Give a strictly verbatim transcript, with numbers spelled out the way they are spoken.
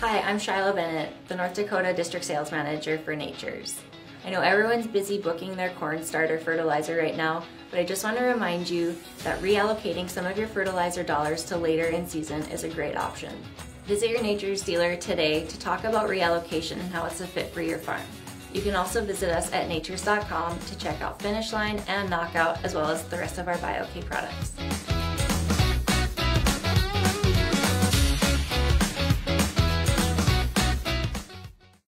Hi, I'm Shiloh Bennett, the North Dakota District Sales Manager for NACHURS. I know everyone's busy booking their corn starter fertilizer right now, but I just want to remind you that reallocating some of your fertilizer dollars to later in season is a great option. Visit your NACHURS dealer today to talk about reallocation and how it's a fit for your farm. You can also visit us at nachurs dot com to check out Finish Line and Knockout, as well as the rest of our BioK products.